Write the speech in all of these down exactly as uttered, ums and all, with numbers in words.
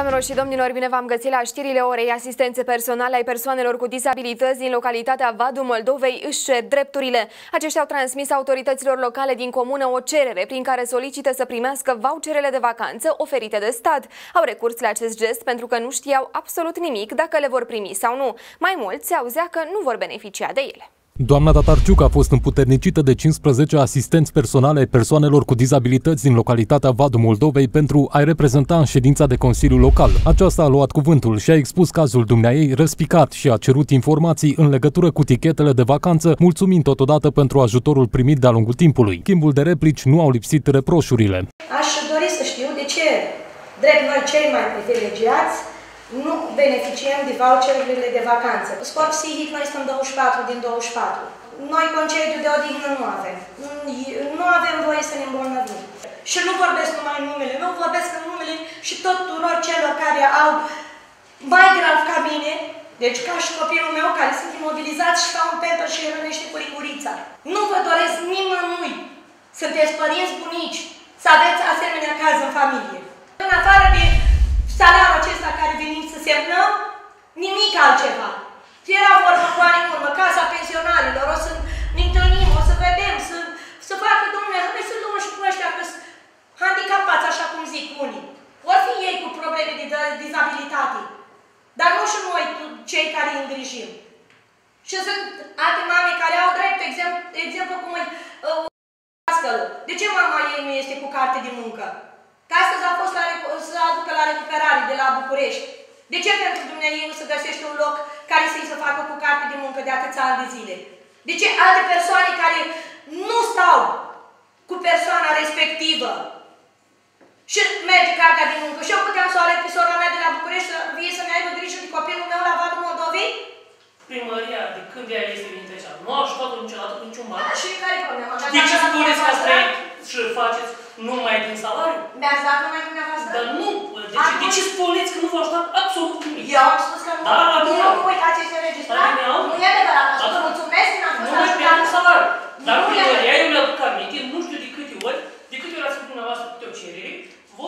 Doamnelor și domnilor, bine v-am găsit la știrile orei. Asistențe personale ai persoanelor cu dizabilități din localitatea Vadul Moldovei își cer drepturile. Aceștia au transmis autorităților locale din comună o cerere prin care solicită să primească voucherele de vacanță oferite de stat. Au recurs la acest gest pentru că nu știau absolut nimic dacă le vor primi sau nu. Mai mulți se auzea că nu vor beneficia de ele. Doamna Tatarciuc a fost împuternicită de cincisprezece asistenți personale ai persoanelor cu dizabilități din localitatea Vadul Moldovei pentru a-i reprezenta în ședința de Consiliu Local. Aceasta a luat cuvântul și a expus cazul dumneaei răspicat și a cerut informații în legătură cu tichetele de vacanță, mulțumind totodată pentru ajutorul primit de-a lungul timpului. Schimbul de replici nu au lipsit reproșurile. Aș dori să știu de ce, drept noi cei mai privilegiați, nu beneficiem de voucherurile de vacanță. Sport psihic, noi suntem douăzeci și patru din douăzeci și patru. Noi concediu de odihnă nu avem. Nu avem voie să ne îmbolnăvim. Și nu vorbesc numai în numele, nu vorbesc în numele și tuturor celor care au mai grav ca mine, deci ca și copilul meu, care sunt imobilizați și ca un pepper și rănește cu rigurița. Nu vă doresc nimănui, sunteți părinți bunici, să aveți asemenea caz în familie. În afară de salariul acesta care venim să semnăm, nimic altceva. Era vorba cu ani în urmă, casa pensionarilor, o să ne întâlnim, o să vedem, să, să facă, domnule, hai să luăm și cu ăștia că sunt handicapați, așa cum zic unii. Vor fi ei cu probleme de dizabilitate, dar nu și noi, cei care îi îngrijim. Și sunt alte mame care au drept, exemplu, exemplu cum îi uh, de ce mama ei nu este cu carte de muncă? Că astăzi a fost la, să aducă la recuperare de la București. De ce pentru dumneavoastră nu se găsește un loc care să-i se facă cu carte de muncă de atâția ani de zile? De ce alte persoane care nu stau cu persoana respectivă și merge cartea de muncă? Și eu puteam să o aleg pe sora mea de la București să vie să-mi aibă grijă de copilul meu la Vadul Moldovei? Primăria, de când ea este venită aici, nu a ajutat-o niciodată cu niciun bani. Da, și care e problema? De ce spuneți că ați trăit și faceți numai din salariu? Mi-ați dat numai dumneavoastră? Dar nu, de ce, de ce spuneți că nu v-a ajutat absolut nimic? Eu am spus că nu. Da, nu, nu, nu uitați, este înregistrat. Nu e adevărat, așa. Vă mulțumesc că n-am fost ajutat. Nu mi-am salariu. Dar primăria, eu mi-aduc aminte, nu știu de câte ori, de câte ori ați făcut dumneavoastră câte o cerere, vă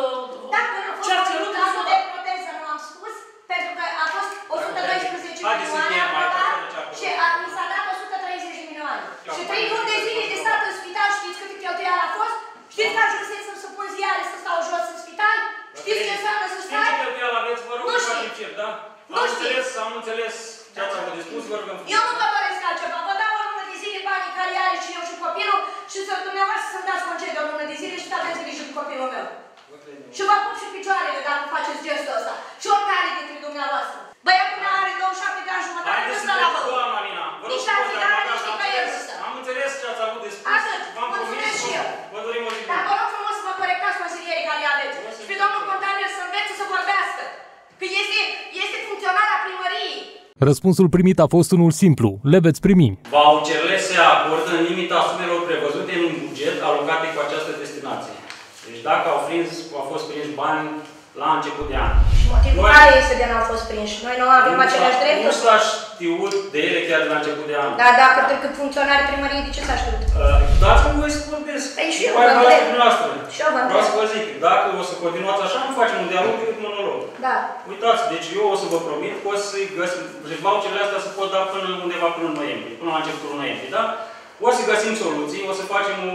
ce-ați cerut cazul de proteză, nu am spus, pentru că a fost o sută doisprezece milioane aprobat și mi s-a dat o sută treizeci de milioane. Și trei luni de zile de stat în spital, știți câte cheltuială a fost? Știți că ajunsesem să pun ziare să stau jos în spital? Știți ce înseamnă să stai? Ce cheltuială aveți, vă rog, să facem cer, da? Am înțeles, am înțeles ce ați avut de spus, vă rugăm. Eu nu vă doresc altceva, vă dau o lună de zile banii care are și eu și copilul și să dumneavoastră să-mi dați concediu o lună de zile și să aveți grijă cu copilul meu. Și vă pup și picioarele dacă faceți gestul ăsta. Și oricare dintre dumneavoastră. Băiatul meu are douăzeci și șapte de ani jumătate, nu stă la vă. Nici la țigare, nici nicăieri nu stă. Am înțeles ce ați avut de spus. Atât, mulțumesc și eu. Vă dorim o zi bună. Dar vă rog frumos să vă corectați consilierii care le aveți. Și pe domnul contabil să învețe să vorbească. Că este, este funcționarea primăriei. Răspunsul primit a fost unul simplu. Le veți primi. Voucherele se acordă în limita sumelor prevăzute în buget alocate cu această destinație. Deci dacă au, prins, au fost prinși bani la început de an. Motivul noi, care este de n-au fost prinși? Noi nu avem nu aceleași drepturi? Nu s-a știut de ele chiar de la început de an. Dar dacă decât funcționarii primăriei, de ce s-a știut? Uh, Dați-mi voie să vorbesc. Păi și eu vă întreb. Și eu vă întreb. Vreau să vă zic, dacă o să continuați așa, nu facem un dialog decât monolog. Da. Uitați, deci eu o să vă promit că o să-i găsim, voucherele astea se pot da până undeva până în noiembrie, până la începutul noiembrie, da? O să găsim soluții, o să facem o...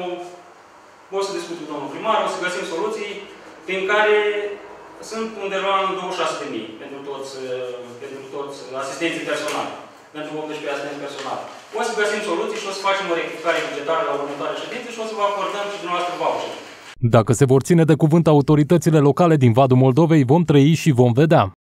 O să discut cu domnul primar, o să găsim soluții prin care sunt undeva în douăzeci și șase de mii pentru toți, pentru toți asistenții personali, pentru optsprezece asistenți personali. O să găsim soluții și o să facem o rectificare bugetară la următoarea ședință și o să vă acordăm și dumneavoastră voucher. Dacă se vor ține de cuvânt autoritățile locale din Vadul Moldovei, vom trăi și vom vedea.